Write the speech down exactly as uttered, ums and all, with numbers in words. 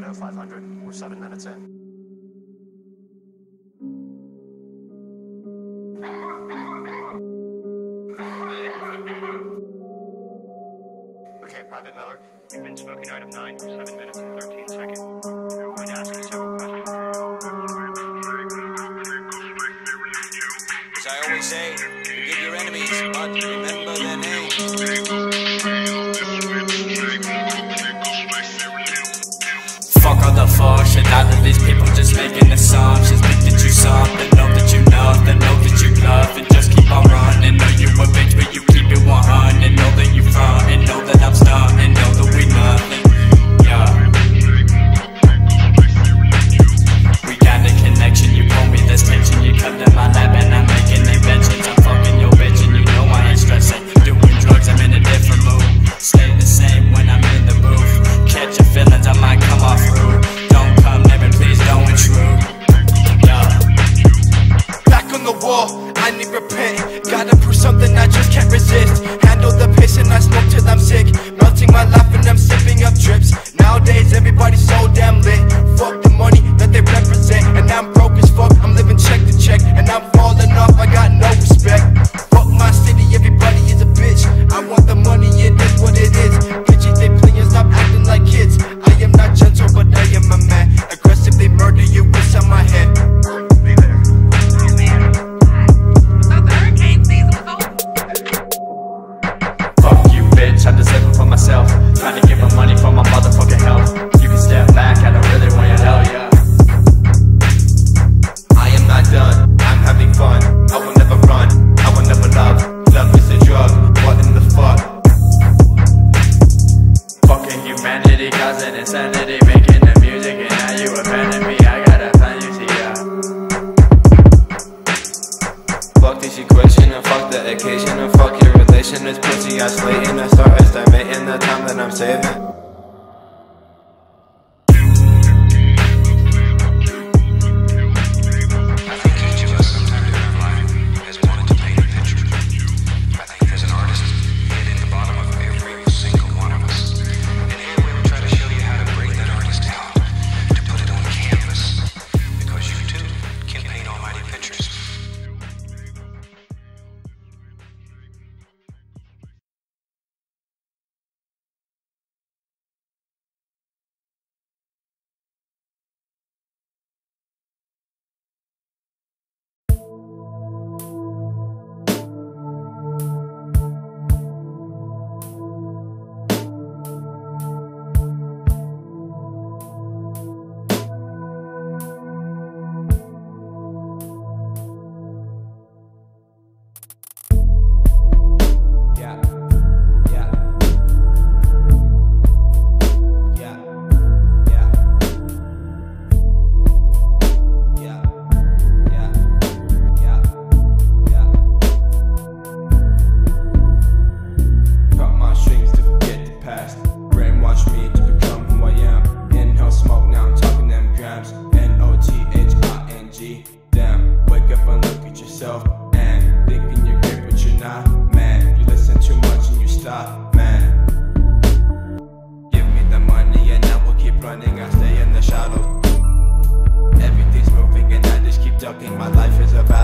seven oh five hundred. We're seven minutes in. Okay, Private Miller. You've been smoking item nine for seven minutes and thirteen seconds. I'm going to ask you several questions. As I always say, forgive your enemies, but remember their names. Fuck all the fuck shit out of these people just making assumptions. Think that you something, know that you nothing, know that you love, and just keep on running. Know you a bitch, but you keep it one hundred. Know that you front, and know that I'm stunting, know that we nothing. Yeah. We got a connection, you pull me this tension, you come to my lab and I'm making inventions. I'm fucking your bitch and you know I ain't stressing. Doing drugs, I'm in a different mood. Stay the same when I'm in the booth. Catch your feelings, I might come off rude. Don't come near me, please don't intrude. Yeah. Back on the wall, I need repent. Gotta prove something I just can't resist. Handle the piss and I smoke till I'm sick. Melting my life and I'm sipping up drips. Nowadays everybody's so damn lit. Fuck the money that they represent. And I'm broke as fuck, I'm living check to check. And I'm falling off, I got no respect. Fuck my city, everybody is a bitch. I want the money, it is what it is. Bitches, they playing, stop acting like kids. I am not gentle, but I am a man. Aggressively murder you inside my head. Be there. Fuck you, bitch, I just living for myself. Trying to get my money for my motherfucking health. You can step back, I don't really want your hell, yeah. I am not done, I'm having fun. I will never run, I will never love. Love is a drug, what in the fuck? Fucking humanity causing insanity, making the music and now you abandon me. I got a plan, you see, yeah. Fuck this equation and fuck the occasion and fuck your relation. It's pussy isolating. I start estimating the time that I'm saving. My life is about